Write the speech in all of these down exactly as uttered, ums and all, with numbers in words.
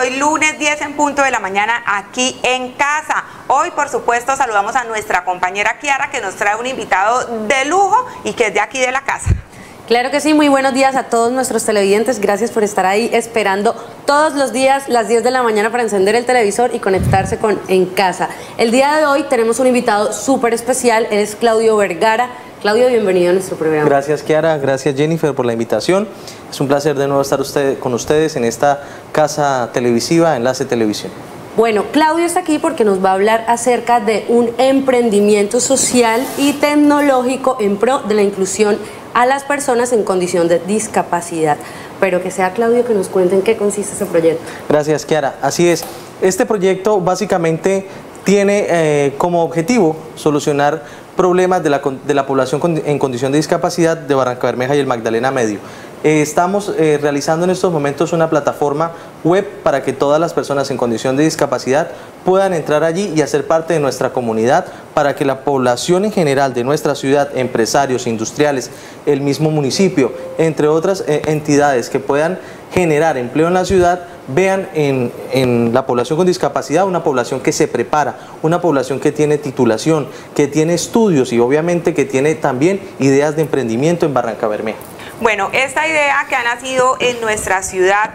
hoy lunes diez en punto de la mañana aquí en casa. Hoy, por supuesto, saludamos a nuestra compañera Kiara, que nos trae un invitado de lujo y que es de aquí de la casa. Claro que sí, muy buenos días a todos nuestros televidentes, gracias por estar ahí esperando todos los días las diez de la mañana para encender el televisor y conectarse con En Casa. El día de hoy tenemos un invitado súper especial, él es Claudio Vergara. Claudio, bienvenido a nuestro programa. Gracias, Kiara, gracias, Jennifer, por la invitación. Es un placer de nuevo estar usted, con ustedes en esta casa televisiva, Enlace Televisión. Bueno, Claudio está aquí porque nos va a hablar acerca de un emprendimiento social y tecnológico en pro de la inclusión a las personas en condición de discapacidad. Pero que sea Claudio que nos cuente en qué consiste ese proyecto. Gracias, Kiara. Así es. Este proyecto básicamente tiene eh, como objetivo solucionar problemas de la, de la población con, en condición de discapacidad de Barrancabermeja y el Magdalena Medio. Eh, estamos eh, realizando en estos momentos una plataforma web para que todas las personas en condición de discapacidad puedan entrar allí y hacer parte de nuestra comunidad, para que la población en general de nuestra ciudad, empresarios, industriales, el mismo municipio, entre otras eh, entidades que puedan generar empleo en la ciudad, vean en, en la población con discapacidad una población que se prepara, una población que tiene titulación, que tiene estudios y obviamente que tiene también ideas de emprendimiento en Barrancabermeja. Bueno, esta idea que ha nacido en nuestra ciudad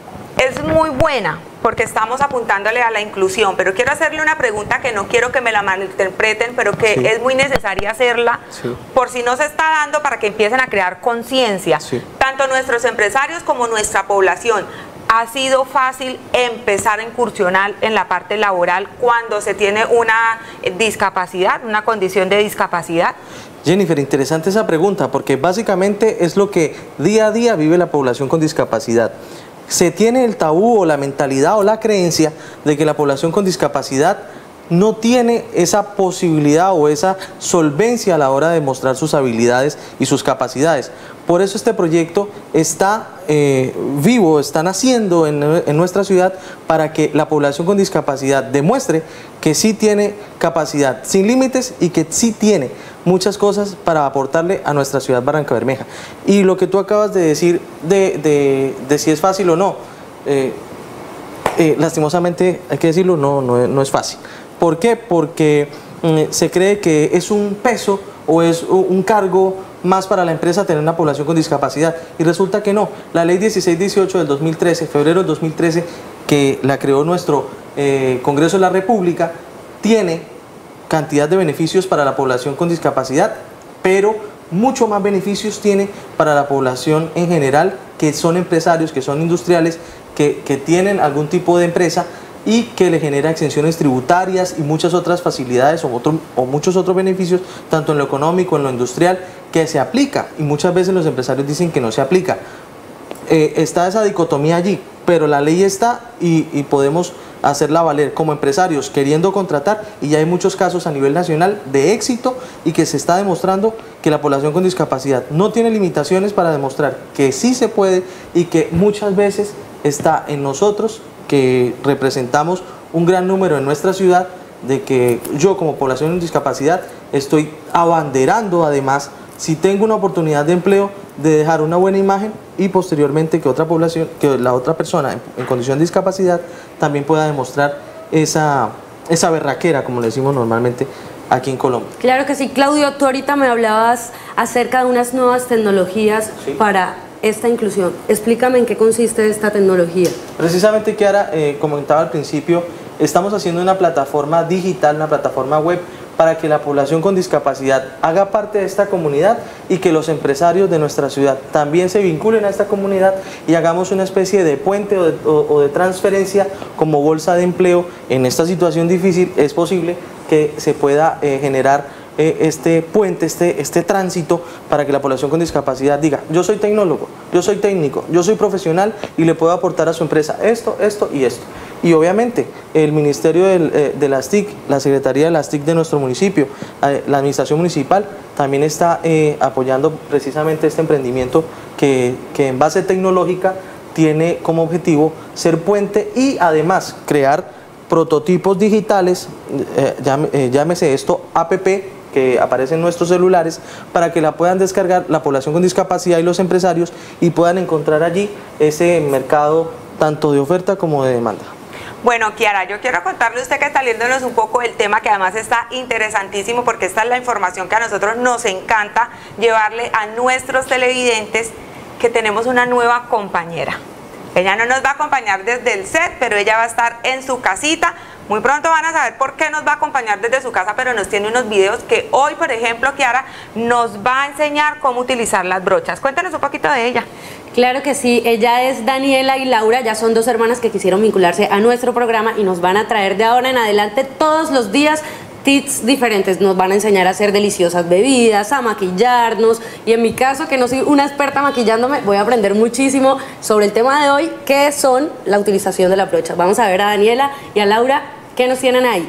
es muy buena porque estamos apuntándole a la inclusión, pero quiero hacerle una pregunta que no quiero que me la malinterpreten, pero que sí es muy necesaria hacerla, sí, por si no se está dando, para que empiecen a crear conciencia, sí, tanto nuestros empresarios como nuestra población. ¿Ha sido fácil empezar a incursionar en la parte laboral cuando se tiene una discapacidad, una condición de discapacidad? Jennifer, interesante esa pregunta, porque básicamente es lo que día a día vive la población con discapacidad. Se tiene el tabú o la mentalidad o la creencia de que la población con discapacidad no tiene esa posibilidad o esa solvencia a la hora de mostrar sus habilidades y sus capacidades. Por eso este proyecto está eh, vivo, está naciendo en, en nuestra ciudad, para que la población con discapacidad demuestre que sí tiene capacidad sin límites y que sí tiene muchas cosas para aportarle a nuestra ciudad Barrancabermeja. Y lo que tú acabas de decir de, de, de si es fácil o no, eh, eh, lastimosamente hay que decirlo, no, no, no es fácil. ¿Por qué? Porque eh, se cree que es un peso o es un cargo más para la empresa tener una población con discapacidad, y resulta que no. La ley dieciséis dieciocho del dos mil trece, febrero del dos mil trece, que la creó nuestro eh, Congreso de la República, tiene cantidad de beneficios para la población con discapacidad, pero mucho más beneficios tiene para la población en general, que son empresarios, que son industriales, que, que tienen algún tipo de empresa y que le genera exenciones tributarias y muchas otras facilidades o, otro, o muchos otros beneficios, tanto en lo económico, en lo industrial, que se aplica, y muchas veces los empresarios dicen que no se aplica. Eh, está esa dicotomía allí, pero la ley está y, y podemos hacerla valer como empresarios queriendo contratar, y ya hay muchos casos a nivel nacional de éxito y que se está demostrando que la población con discapacidad no tiene limitaciones para demostrar que sí se puede, y que muchas veces está en nosotros, que representamos un gran número en nuestra ciudad, de que yo como población con discapacidad estoy abanderando, además, si tengo una oportunidad de empleo, de dejar una buena imagen, y posteriormente que otra población, que la otra persona en, en condición de discapacidad también pueda demostrar esa, esa berraquera, como le decimos normalmente aquí en Colombia. Claro que sí. Claudio, tú ahorita me hablabas acerca de unas nuevas tecnologías, sí, para esta inclusión. Explícame en qué consiste esta tecnología. Precisamente, Kiara, eh, comentaba al principio, estamos haciendo una plataforma digital, una plataforma web, para que la población con discapacidad haga parte de esta comunidad, y que los empresarios de nuestra ciudad también se vinculen a esta comunidad, y hagamos una especie de puente o de, o, o de transferencia como bolsa de empleo. En esta situación difícil es posible que se pueda eh, generar eh, este puente, este, este tránsito, para que la población con discapacidad diga: yo soy tecnólogo, yo soy técnico, yo soy profesional y le puedo aportar a su empresa esto, esto y esto. Y obviamente el Ministerio del, eh, de las T I C, la Secretaría de las T I C de nuestro municipio, eh, la Administración Municipal también está eh, apoyando precisamente este emprendimiento que, que en base tecnológica tiene como objetivo ser puente y además crear prototipos digitales, eh, llame, eh, llámese esto app, que aparecen en nuestros celulares, para que la puedan descargar la población con discapacidad y los empresarios, y puedan encontrar allí ese mercado tanto de oferta como de demanda. Bueno, Kiara, yo quiero contarle a usted que saliéndonos un poco del tema, que además está interesantísimo, porque esta es la información que a nosotros nos encanta llevarle a nuestros televidentes, que tenemos una nueva compañera. Ella no nos va a acompañar desde el set, pero ella va a estar en su casita. Muy pronto van a saber por qué nos va a acompañar desde su casa, pero nos tiene unos videos que hoy, por ejemplo, Kiara, nos va a enseñar cómo utilizar las brochas. Cuéntanos un poquito de ella. Claro que sí, ella es Daniela y Laura, ya son dos hermanas que quisieron vincularse a nuestro programa y nos van a traer de ahora en adelante todos los días tips diferentes. Nos van a enseñar a hacer deliciosas bebidas, a maquillarnos, y en mi caso, que no soy una experta maquillándome, voy a aprender muchísimo sobre el tema de hoy, que son la utilización de la brocha. Vamos a ver a Daniela y a Laura qué nos tienen ahí.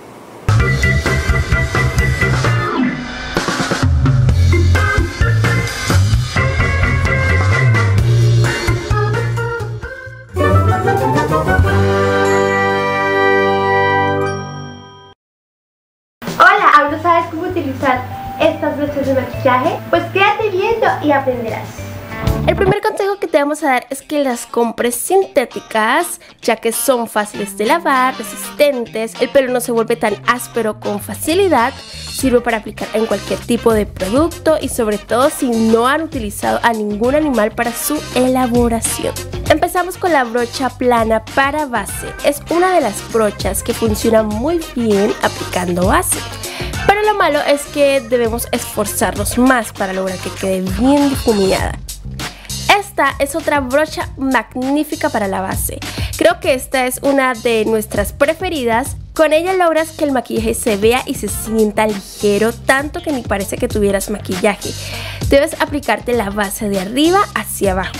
Hola, ¿aún no sabes cómo utilizar estas brochas de maquillaje? Pues quédate viendo y aprenderás. El primer consejo que te vamos a dar es que las compres sintéticas, ya que son fáciles de lavar, resistentes, el pelo no se vuelve tan áspero con facilidad, sirve para aplicar en cualquier tipo de producto y sobre todo si no han utilizado a ningún animal para su elaboración. Empezamos con la brocha plana para base. Es una de las brochas que funciona muy bien aplicando base. Pero lo malo es que debemos esforzarnos más para lograr que quede bien difuminada. Esta es otra brocha magnífica para la base. Creo que esta es una de nuestras preferidas. Con ella logras que el maquillaje se vea y se sienta ligero, tanto que ni parece que tuvieras maquillaje. Debes aplicarte la base de arriba hacia abajo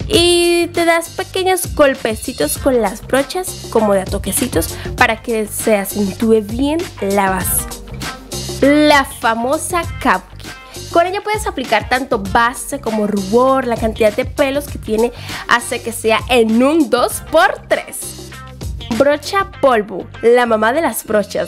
y te das pequeños golpecitos con las brochas, como de a toquecitos, para que se acentúe bien la base. La famosa Kabuki. Con ella puedes aplicar tanto base como rubor. La cantidad de pelos que tiene hace que sea en un dos por tres. Brocha polvo, la mamá de las brochas.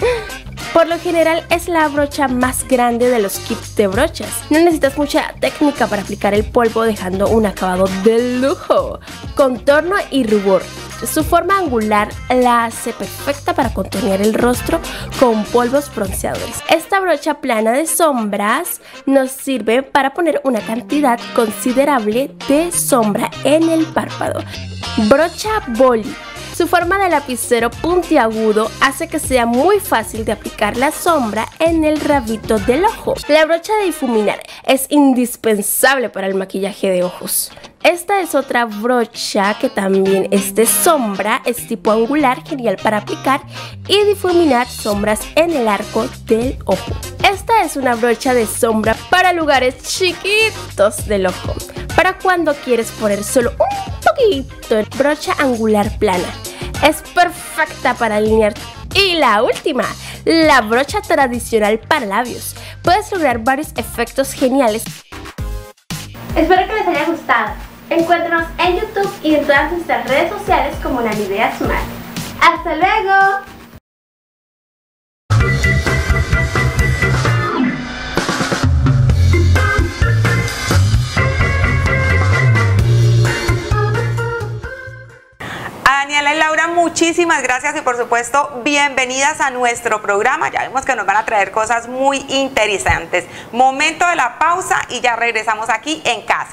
Por lo general es la brocha más grande de los kits de brochas. No necesitas mucha técnica para aplicar el polvo, dejando un acabado de lujo. Contorno y rubor. Su forma angular la hace perfecta para contornear el rostro con polvos bronceadores. Esta brocha plana de sombras nos sirve para poner una cantidad considerable de sombra en el párpado. Brocha boli. Su forma de lapicero puntiagudo hace que sea muy fácil de aplicar la sombra en el rabito del ojo. La brocha de difuminar es indispensable para el maquillaje de ojos. Esta es otra brocha que también es de sombra, es tipo angular, genial para aplicar y difuminar sombras en el arco del ojo. Esta es una brocha de sombra para lugares chiquitos del ojo, para cuando quieres poner solo un poquito. Brocha angular plana. Es perfecta para alinear. Y la última, la brocha tradicional para labios. Puedes lograr varios efectos geniales. Espero que les haya gustado. Encuéntranos en YouTube y en todas nuestras redes sociales como La Nivea Smart. ¡Hasta luego! Daniela y Laura, muchísimas gracias y por supuesto bienvenidas a nuestro programa. Ya vemos que nos van a traer cosas muy interesantes. Momento de la pausa y ya regresamos aquí en casa.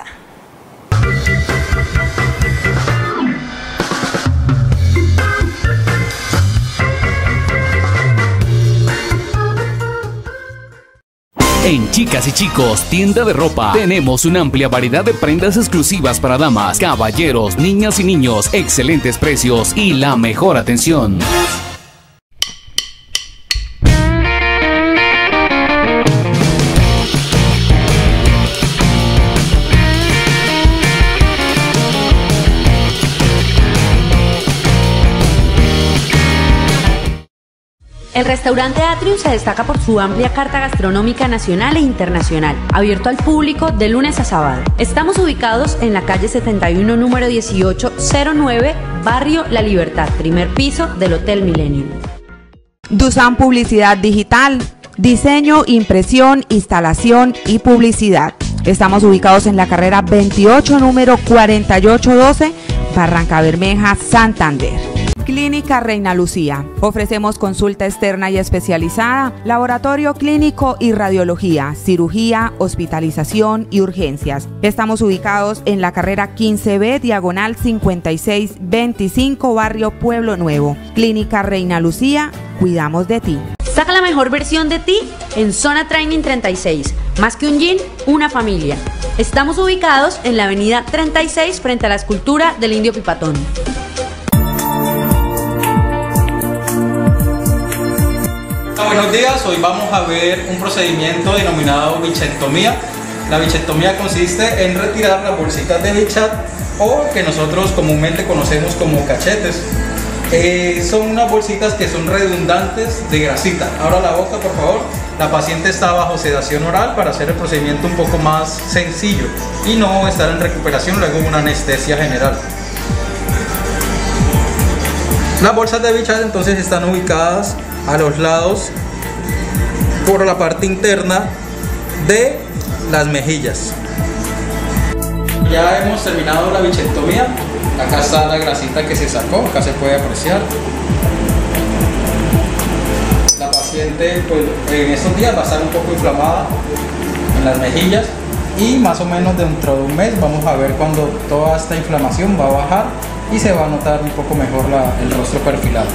En Chicas y Chicos, tienda de ropa, tenemos una amplia variedad de prendas exclusivas para damas, caballeros, niñas y niños, excelentes precios y la mejor atención. El restaurante Atrium se destaca por su amplia carta gastronómica nacional e internacional, abierto al público de lunes a sábado. Estamos ubicados en la calle setenta y uno, número dieciocho cero nueve, barrio La Libertad, primer piso del Hotel Millennium. Dusan Publicidad Digital, diseño, impresión, instalación y publicidad. Estamos ubicados en la carrera veintiocho, número cuarenta y ocho doce, Barranca Bermeja, Santander. Clínica Reina Lucía. Ofrecemos consulta externa y especializada, laboratorio clínico y radiología, cirugía, hospitalización y urgencias. Estamos ubicados en la carrera quince B, diagonal cincuenta y seis veinticinco, barrio Pueblo Nuevo. Clínica Reina Lucía, cuidamos de ti. Saca la mejor versión de ti en Zona Training treinta y seis. Más que un gym, una familia. Estamos ubicados en la avenida treinta y seis frente a la escultura del Indio Pipatón. Buenos días, hoy vamos a ver un procedimiento denominado bichectomía. La bichectomía consiste en retirar las bolsitas de bichat o que nosotros comúnmente conocemos como cachetes. Eh, son unas bolsitas que son redundantes de grasita. Abra la boca, por favor. La paciente está bajo sedación oral para hacer el procedimiento un poco más sencillo y no estar en recuperación luego de una anestesia general. Las bolsas de bichat entonces están ubicadas a los lados por la parte interna de las mejillas. Ya hemos terminado la bichectomía. Acá está la grasita que se sacó, acá se puede apreciar. La paciente pues, en estos días va a estar un poco inflamada en las mejillas y más o menos dentro de un mes vamos a ver cuando toda esta inflamación va a bajar y se va a notar un poco mejor la, el rostro perfilado.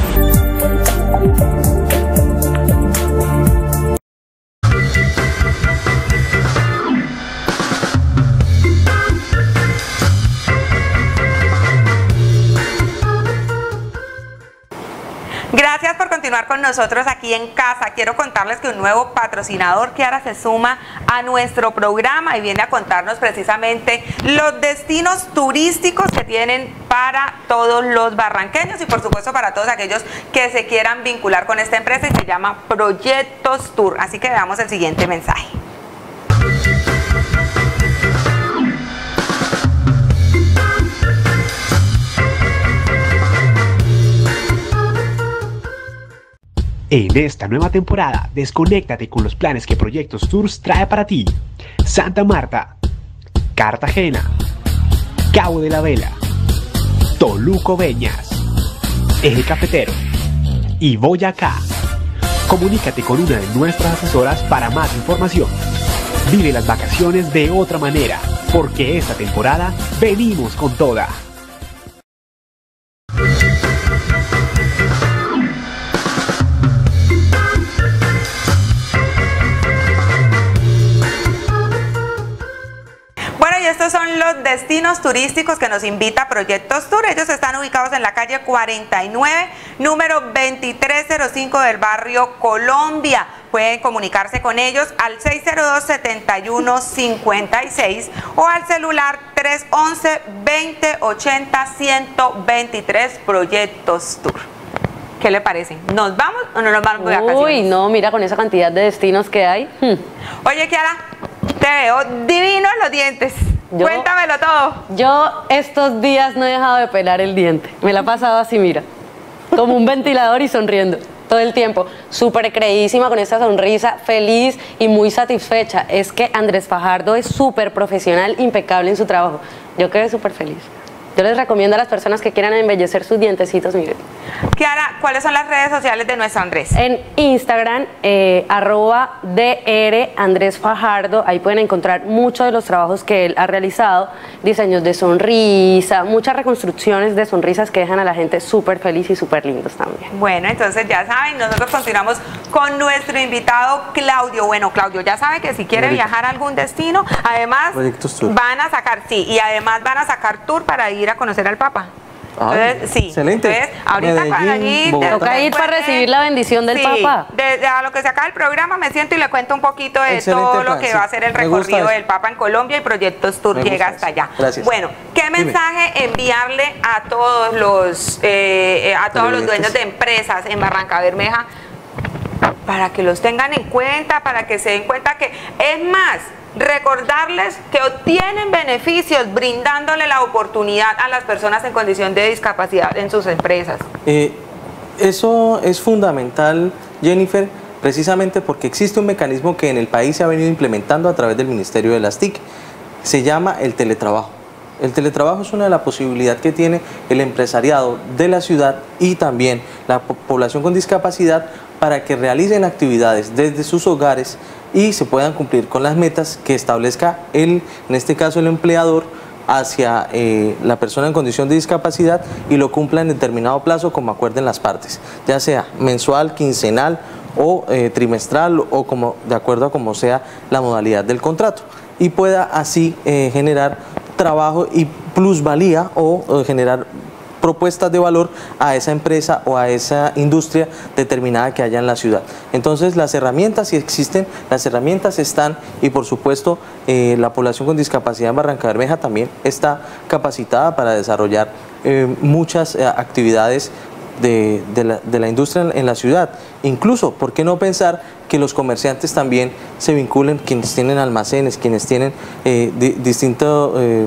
Gracias por continuar con nosotros aquí en casa. Quiero contarles que un nuevo patrocinador, Kiara, se suma a nuestro programa y viene a contarnos precisamente los destinos turísticos que tienen para todos los barranqueños y por supuesto para todos aquellos que se quieran vincular con esta empresa y se llama Proyectos Tour. Así que veamos el siguiente mensaje. En esta nueva temporada, desconéctate con los planes que Proyectos Tours trae para ti. Santa Marta, Cartagena, Cabo de la Vela, Toluco Beñas, Eje Cafetero y Boyacá. Comunícate con una de nuestras asesoras para más información. Vive las vacaciones de otra manera, porque esta temporada venimos con toda. Estos son los destinos turísticos que nos invita Proyectos Tour. Ellos están ubicados en la calle cuarenta y nueve, número veintitrés cero cinco del barrio Colombia. Pueden comunicarse con ellos al seis cero dos, setenta y uno cincuenta y seis o al celular tres once, veinte ochenta, ciento veintitrés. Proyectos Tour. ¿Qué le parece? ¿Nos vamos o no nos vamos de vacaciones? Uy, no, mira con esa cantidad de destinos que hay. Hmm. Oye, Kiara, te veo divinos los dientes. Yo, Cuéntamelo todo. Yo estos días no he dejado de pelar el diente. Me la he pasado así, mira, como un ventilador y sonriendo todo el tiempo. Súper creísima con esta sonrisa, feliz y muy satisfecha. Es que Andrés Fajardo es súper profesional, impecable en su trabajo. Yo quedé súper feliz. Yo les recomiendo a las personas que quieran embellecer sus dientecitos, miren. Kiara, ¿cuáles son las redes sociales de nuestro Andrés? En Instagram, eh, arroba dr Andrés Fajardo, ahí pueden encontrar muchos de los trabajos que él ha realizado, diseños de sonrisa, muchas reconstrucciones de sonrisas que dejan a la gente súper feliz y súper lindos también. Bueno, entonces ya saben, nosotros continuamos con nuestro invitado Claudio. Bueno, Claudio ya sabe que si quiere Proyecto. viajar a algún destino, además van a sacar, sí, y además van a sacar tour para ir a conocer al Papa. Entonces, ah, sí. Excelente. Entonces, ahorita Medellín, allí, toca ir para recibir la bendición del sí, Papa. Desde a lo que se acaba el programa me siento y le cuento un poquito de Excelente todo plan, lo que sí. va a ser el recorrido del Papa en Colombia y Proyectos Tour llega hasta allá. Gracias. Bueno, ¿qué mensaje Dime. enviarle a todos los eh, a todos los dueños de empresas en Barranca Bermeja para que los tengan en cuenta, para que se den cuenta que es más? Recordarles que obtienen beneficios brindándole la oportunidad a las personas en condición de discapacidad en sus empresas. Eh, eso es fundamental, Jennifer, precisamente porque existe un mecanismo que en el país se ha venido implementando a través del Ministerio de las T I C. Se llama el teletrabajo. El teletrabajo es una de las posibilidades que tiene el empresariado de la ciudad y también la po- población con discapacidad para que realicen actividades desde sus hogares y se puedan cumplir con las metas que establezca el, en este caso el empleador, hacia eh, la persona en condición de discapacidad y lo cumpla en determinado plazo como acuerden las partes, ya sea mensual, quincenal o eh, trimestral o como, de acuerdo a como sea la modalidad del contrato, y pueda así eh, generar trabajo y plusvalía o, o generar propuestas de valor a esa empresa o a esa industria determinada que haya en la ciudad. Entonces las herramientas, si existen, las herramientas están, y por supuesto eh, la población con discapacidad en Barrancabermeja también está capacitada para desarrollar eh, muchas eh, actividades de, de, la, de la industria en, en la ciudad. Incluso, ¿por qué no pensar que los comerciantes también se vinculen, quienes tienen almacenes, quienes tienen eh, di, distinto eh,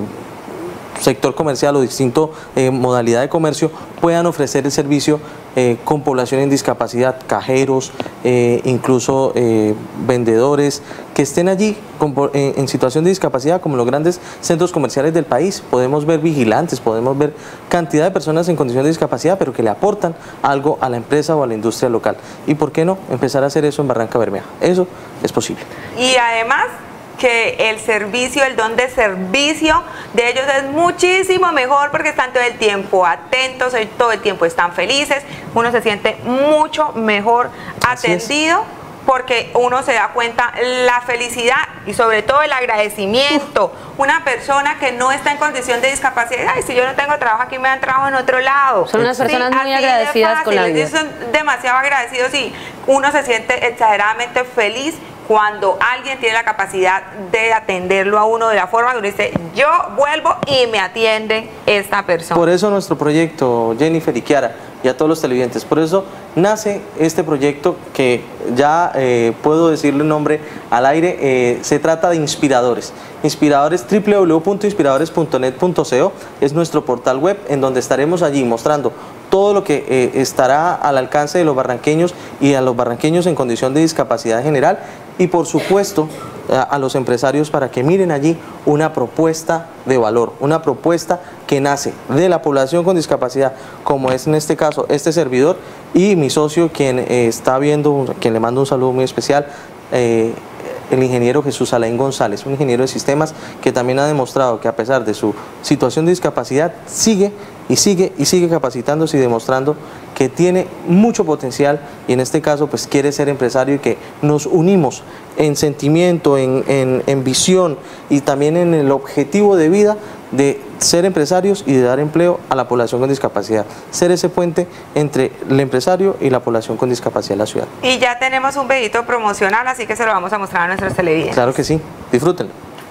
sector comercial o distinto eh, modalidad de comercio, puedan ofrecer el servicio eh, con población en discapacidad, cajeros, eh, incluso eh, vendedores que estén allí con, en, en situación de discapacidad, como los grandes centros comerciales del país. Podemos ver vigilantes, podemos ver cantidad de personas en condición de discapacidad, pero que le aportan algo a la empresa o a la industria local. ¿Y por qué no empezar a hacer eso en Barrancabermeja? Eso es posible. Y además que el servicio, el don de servicio de ellos es muchísimo mejor porque están todo el tiempo atentos, todo el tiempo están felices, uno se siente mucho mejor atendido porque uno se da cuenta la felicidad y sobre todo el agradecimiento. Una persona que no está en condición de discapacidad, ay, si yo no tengo trabajo aquí me dan trabajo en otro lado. Son unas personas sí, muy agradecidas con la vida. Son demasiado agradecidos y uno se siente exageradamente feliz cuando alguien tiene la capacidad de atenderlo a uno de la forma que uno dice, yo vuelvo y me atiende esta persona. Por eso nuestro proyecto, Jennifer y Kiara, y a todos los televidentes, por eso nace este proyecto que ya eh, puedo decirle el nombre al aire, eh, se trata de Inspiradores. Inspiradores, doble u doble u doble u punto inspiradores punto net punto co es nuestro portal web en donde estaremos allí mostrando todo lo que eh, estará al alcance de los barranqueños y a los barranqueños en condición de discapacidad general, y por supuesto a, a los empresarios para que miren allí una propuesta de valor, una propuesta que nace de la población con discapacidad, como es en este caso este servidor y mi socio, quien eh, está viendo, quien le mando un saludo muy especial, eh, el ingeniero Jesús Alain González, un ingeniero de sistemas que también ha demostrado que a pesar de su situación de discapacidad sigue y sigue y sigue capacitándose y demostrando que tiene mucho potencial, y en este caso pues quiere ser empresario, y que nos unimos en sentimiento, en, en, en visión y también en el objetivo de vida de ser empresarios y de dar empleo a la población con discapacidad, ser ese puente entre el empresario y la población con discapacidad en la ciudad. Y ya tenemos un videito promocional, así que se lo vamos a mostrar a nuestros televidentes. Claro que sí, disfrútenlo.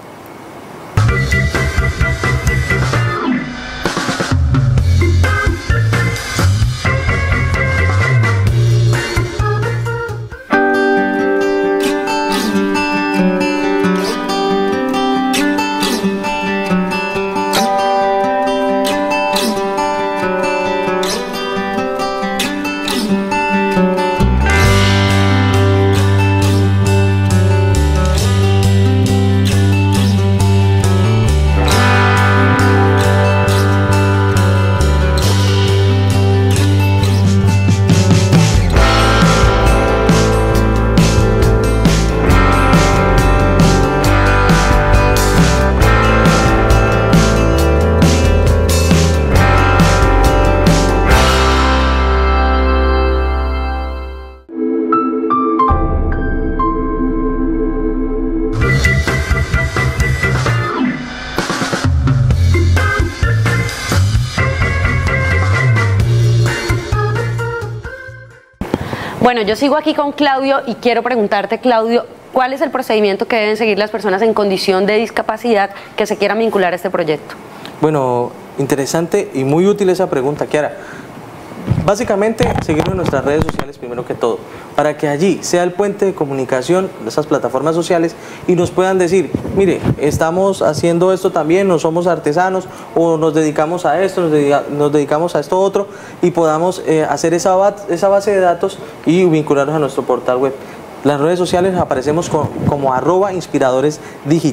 Bueno, yo sigo aquí con Claudio y quiero preguntarte, Claudio, ¿cuál es el procedimiento que deben seguir las personas en condición de discapacidad que se quieran vincular a este proyecto? Bueno, interesante y muy útil esa pregunta, Kiara. Básicamente, seguirnos en nuestras redes sociales primero que todo, para que allí sea el puente de comunicación de esas plataformas sociales y nos puedan decir, mire, estamos haciendo esto también, no somos artesanos o nos dedicamos a esto, nos, dedica, nos dedicamos a esto otro, y podamos eh, hacer esa, esa base de datos y vincularnos a nuestro portal web. Las redes sociales aparecemos con, como arroba inspiradores digital.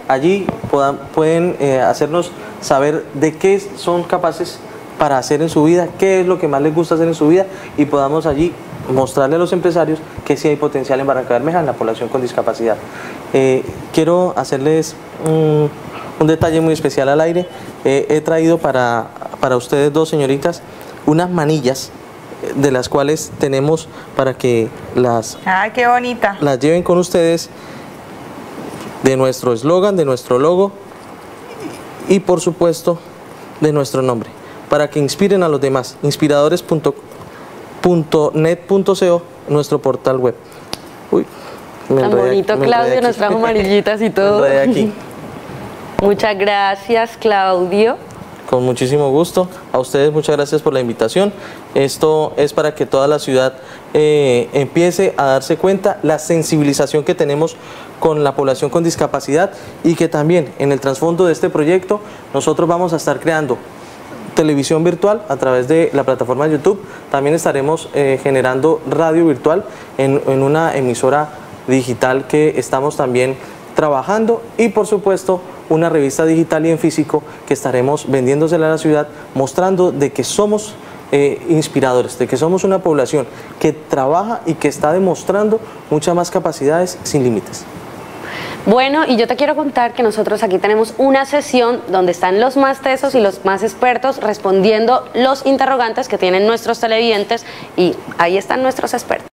allí puedan, pueden eh, hacernos saber de qué son capaces para hacer en su vida, qué es lo que más les gusta hacer en su vida, y podamos allí mostrarle a los empresarios que sí hay potencial en Barranca Bermeja en la población con discapacidad. Eh, quiero hacerles un, un detalle muy especial al aire. Eh, he traído para, para ustedes dos, señoritas, unas manillas de las cuales tenemos para que las, ¡ay, qué bonita! las lleven con ustedes, de nuestro eslogan, de nuestro logo y por supuesto de nuestro nombre, para que inspiren a los demás. inspiradores punto net punto co, nuestro portal web. Uy, me tan enredé, bonito, me Claudio, enredé nos trajo amarillitas y todo. Me enredé aquí. Muchas gracias, Claudio. Con muchísimo gusto. A ustedes muchas gracias por la invitación. Esto es para que toda la ciudad eh, empiece a darse cuenta la sensibilización que tenemos con la población con discapacidad, y que también en el trasfondo de este proyecto nosotros vamos a estar creando televisión virtual a través de la plataforma de YouTube. También estaremos eh, generando radio virtual en, en una emisora digital que estamos también trabajando, y por supuesto una revista digital y en físico que estaremos vendiéndosela a la ciudad, mostrando de que somos eh, inspiradores, de que somos una población que trabaja y que está demostrando muchas más capacidades sin límites. Bueno, y yo te quiero contar que nosotros aquí tenemos una sesión donde están los más tesos y los más expertos respondiendo los interrogantes que tienen nuestros televidentes, y ahí están nuestros expertos.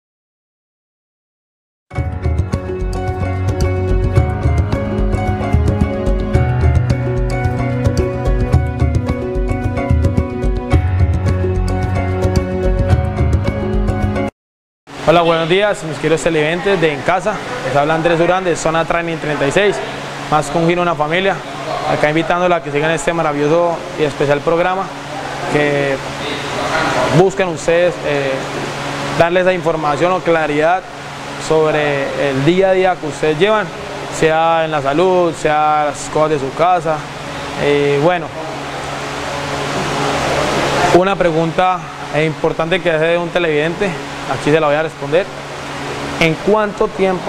Hola, buenos días, mis queridos televidentes de En Casa. Les habla Andrés Durán de Zona Training treinta y seis, más con Gino Una Familia. Acá invitándola a que sigan este maravilloso y especial programa, que busquen ustedes eh, darles la información o claridad sobre el día a día que ustedes llevan, sea en la salud, sea las cosas de su casa. Eh, bueno, una pregunta importante que hace un televidente, aquí se la voy a responder. ¿En cuánto tiempo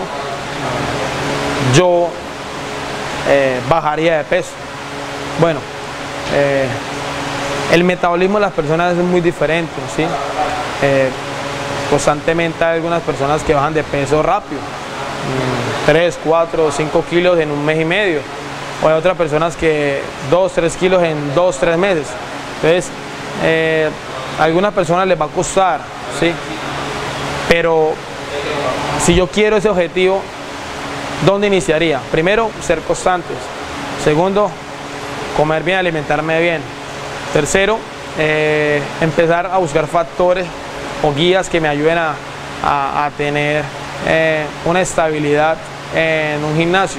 yo eh, bajaría de peso? Bueno, eh, el metabolismo de las personas es muy diferente, ¿sí? Eh, constantemente hay algunas personas que bajan de peso rápido, tres, cuatro, cinco kilos en un mes y medio, o hay otras personas que dos, tres kilos en dos, tres meses. Entonces, eh, a algunas personas les va a costar, ¿sí? Pero si yo quiero ese objetivo, ¿dónde iniciaría? Primero, ser constantes. Segundo, comer bien, alimentarme bien. Tercero, eh, empezar a buscar factores o guías que me ayuden a, a, a tener eh, una estabilidad en un gimnasio.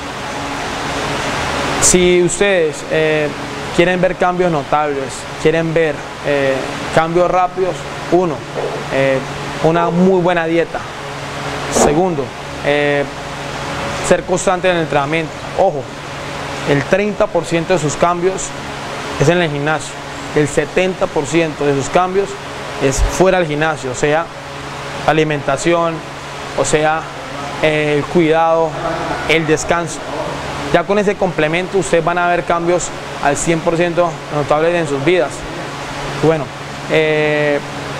Si ustedes eh, quieren ver cambios notables, quieren ver eh, cambios rápidos, uno, eh, una muy buena dieta. Segundo, eh, ser constante en el entrenamiento. Ojo, el treinta por ciento de sus cambios es en el gimnasio, el setenta por ciento de sus cambios es fuera del gimnasio, o sea, alimentación, o sea, eh, el cuidado, el descanso. Ya con ese complemento ustedes van a ver cambios al cien por ciento notables en sus vidas. Bueno, eh,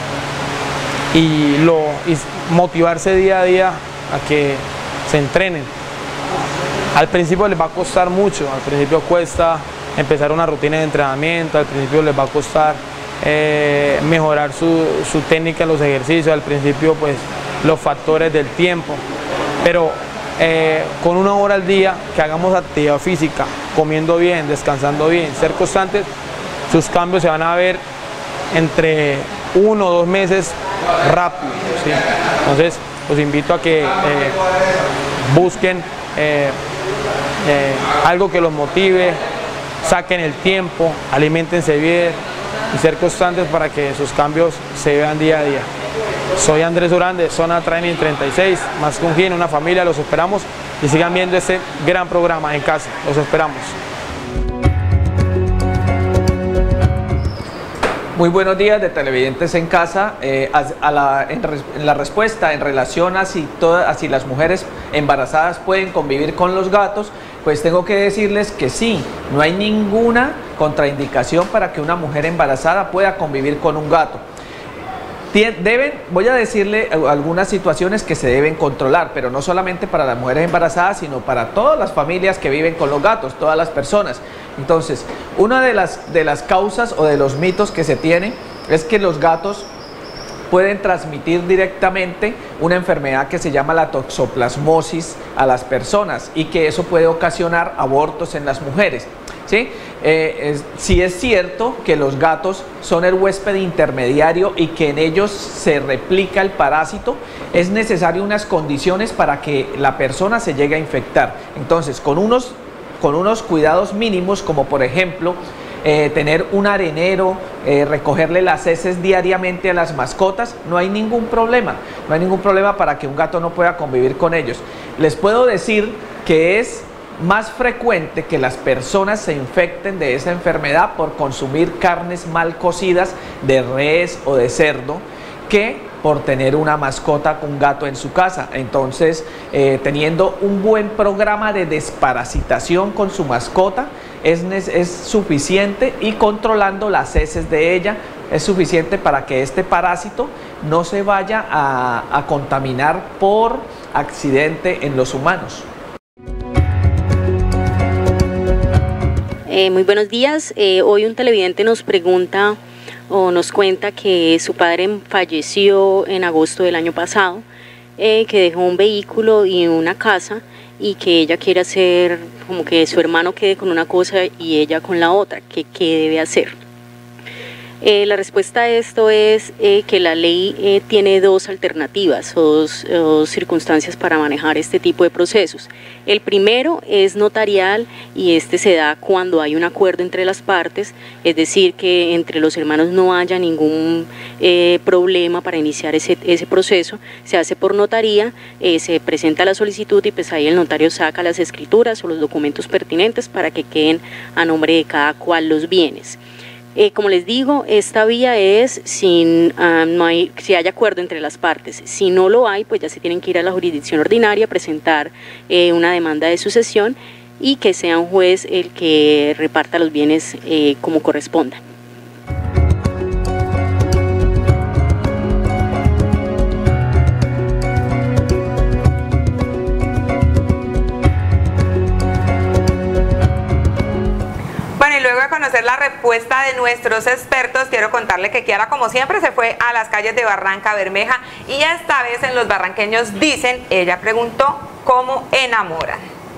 y, lo, y motivarse día a día a que se entrenen. Al principio les va a costar mucho, al principio cuesta empezar una rutina de entrenamiento, al principio les va a costar eh, mejorar su, su técnica en los ejercicios, al principio pues los factores del tiempo, pero eh, con una hora al día que hagamos actividad física, comiendo bien, descansando bien, ser constantes, sus cambios se van a ver entre uno o dos meses rápido, ¿sí? Entonces los invito a que eh, busquen eh, eh, algo que los motive, saquen el tiempo, aliméntense bien y ser constantes para que sus cambios se vean día a día. Soy Andrés Durán de Zona Training treinta y seis, más que un Gino, una familia, los esperamos y sigan viendo este gran programa En Casa, los esperamos. Muy buenos días de televidentes en casa. Eh, a, a la, en, res, en la respuesta en relación a si, todas, a si las mujeres embarazadas pueden convivir con los gatos, pues tengo que decirles que sí, no hay ninguna contraindicación para que una mujer embarazada pueda convivir con un gato. Deben, voy a decirle algunas situaciones que se deben controlar, pero no solamente para las mujeres embarazadas, sino para todas las familias que viven con los gatos, todas las personas. Entonces, una de las, de las causas o de los mitos que se tiene es que los gatos pueden transmitir directamente una enfermedad que se llama la toxoplasmosis a las personas y que eso puede ocasionar abortos en las mujeres. ¿Sí? Eh, es, sí es cierto que los gatos son el huésped intermediario y que en ellos se replica el parásito, es necesario unas condiciones para que la persona se llegue a infectar. Entonces, con unos, con unos cuidados mínimos, como por ejemplo, eh, tener un arenero, eh, recogerle las heces diariamente a las mascotas, no hay ningún problema, no hay ningún problema para que un gato no pueda convivir con ellos. Les puedo decir que es más frecuente que las personas se infecten de esa enfermedad por consumir carnes mal cocidas de res o de cerdo que por tener una mascota, un gato en su casa. Entonces, eh, teniendo un buen programa de desparasitación con su mascota es, es suficiente, y controlando las heces de ella es suficiente para que este parásito no se vaya a, a contaminar por accidente en los humanos. Eh, muy buenos días. Eh, hoy un televidente nos pregunta o nos cuenta que su padre falleció en agosto del año pasado, eh, que dejó un vehículo y una casa, y que ella quiere hacer como que su hermano quede con una cosa y ella con la otra. ¿Qué, qué debe hacer? Eh, la respuesta a esto es eh, que la ley eh, tiene dos alternativas o dos, dos circunstancias para manejar este tipo de procesos. El primero es notarial, y este se da cuando hay un acuerdo entre las partes, es decir, que entre los hermanos no haya ningún eh, problema para iniciar ese, ese proceso. Se hace por notaría, eh, se presenta la solicitud y pues ahí el notario saca las escrituras o los documentos pertinentes para que queden a nombre de cada cual los bienes. Eh, como les digo, esta vía es sin, uh, no hay, si hay acuerdo entre las partes. Si no lo hay, pues ya se tienen que ir a la jurisdicción ordinaria, presentar eh, una demanda de sucesión y que sea un juez el que reparta los bienes eh, como corresponda. Conocer la respuesta de nuestros expertos, quiero contarle que Kiara, como siempre, se fue a las calles de Barranca Bermeja, y esta vez en Los Barranqueños Dicen, ella preguntó cómo enamoran.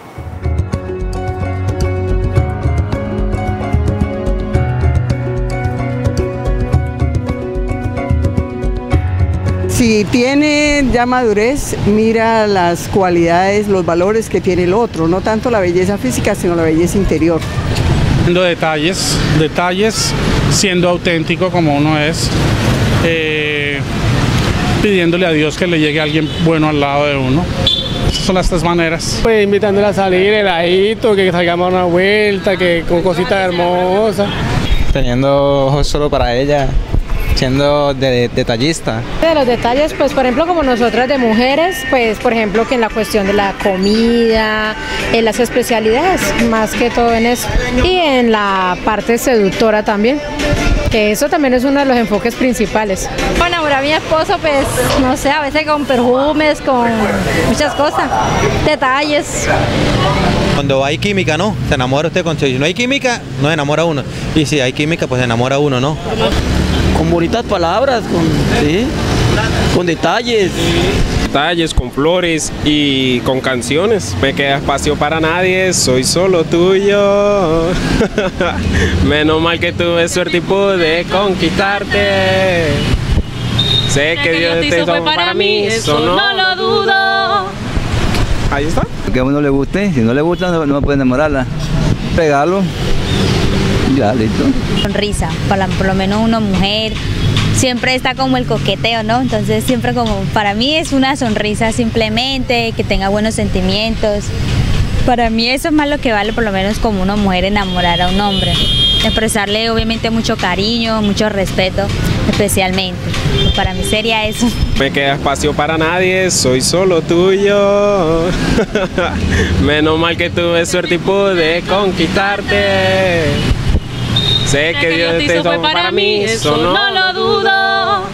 Si tiene ya madurez, mira las cualidades, los valores que tiene el otro, no tanto la belleza física, sino la belleza interior. Detalles, detalles, siendo auténtico como uno es, eh, pidiéndole a Dios que le llegue alguien bueno al lado de uno. Esas son las tres maneras. Pues invitándola a salir, heladito, que salgamos a una vuelta, que con cositas hermosas. Teniendo ojos solo para ella, siendo de, detallista. De los detalles, pues por ejemplo, como nosotras de mujeres, pues por ejemplo que en la cuestión de la comida, en las especialidades, más que todo en eso, y en la parte seductora también, que eso también es uno de los enfoques principales. Para enamorar a mi esposo, pues no sé, a veces con perfumes, con muchas cosas, detalles. Cuando hay química, ¿no? Se enamora usted. Con... Si no hay química, no se enamora uno. Y si hay química, pues se enamora uno, ¿no? Con bonitas palabras, con, ¿sí? Con detalles. Detalles, con flores y con canciones. Me queda espacio para nadie, soy solo tuyo. Menos mal que tuve suerte y pude conquistarte. Sé que, que Dios te hizo para, para mí, eso no, no lo dudo. Ahí está. Que a uno le guste, si no le gusta no, no puede enamorarla. Pegarlo. Ya, listo. Sonrisa, para, por lo menos una mujer siempre está como el coqueteo, ¿no? Entonces siempre como, para mí es una sonrisa simplemente, que tenga buenos sentimientos Para mí eso es más lo que vale, por lo menos como una mujer, enamorar a un hombre. Expresarle obviamente mucho cariño, mucho respeto, especialmente. Pues para mí sería eso. Me queda espacio para nadie, soy solo tuyo. Menos mal que tuve suerte y pude conquistarte. Sé que, que Dios te hizo para, para mí, eso no, no lo dudo.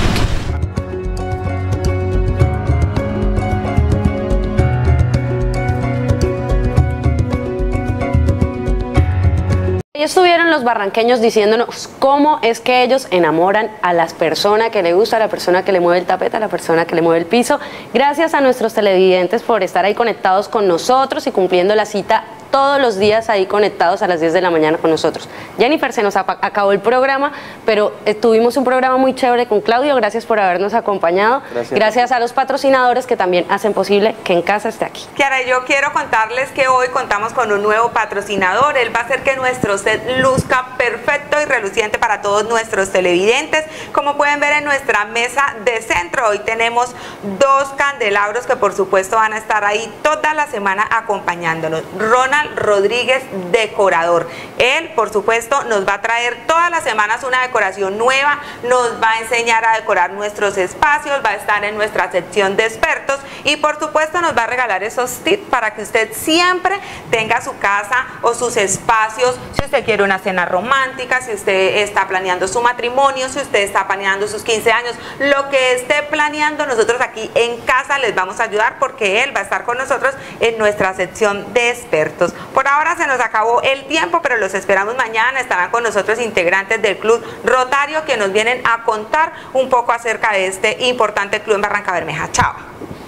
Y estuvieron los barranqueños diciéndonos cómo es que ellos enamoran a las personas que le gusta, a la persona que le mueve el tapete, a la persona que le mueve el piso. Gracias a nuestros televidentes por estar ahí conectados con nosotros y cumpliendo la cita todos los días ahí conectados a las diez de la mañana con nosotros. Jennifer, se nos acabó el programa, pero eh, tuvimos un programa muy chévere con Claudio. Gracias por habernos acompañado. Gracias. Gracias a los patrocinadores que también hacen posible que En Casa esté aquí. Kiara, yo quiero contarles que hoy contamos con un nuevo patrocinador. Él va a hacer que nuestro set luzca perfecto y reluciente para todos nuestros televidentes. Como pueden ver en nuestra mesa de centro, hoy tenemos dos candelabros que por supuesto van a estar ahí toda la semana acompañándonos. Ronald Rodríguez, decorador. Él, por supuesto, nos va a traer todas las semanas una decoración nueva, nos va a enseñar a decorar nuestros espacios, va a estar en nuestra sección de expertos y por supuesto nos va a regalar esos tips para que usted siempre tenga su casa o sus espacios. Si usted quiere una cena romántica, si usted está planeando su matrimonio, si usted está planeando sus quince años, lo que esté planeando, nosotros aquí En Casa les vamos a ayudar porque él va a estar con nosotros en nuestra sección de expertos. Por ahora se nos acabó el tiempo, pero los esperamos mañana. Estarán con nosotros integrantes del Club Rotario que nos vienen a contar un poco acerca de este importante club en Barrancabermeja. Chao.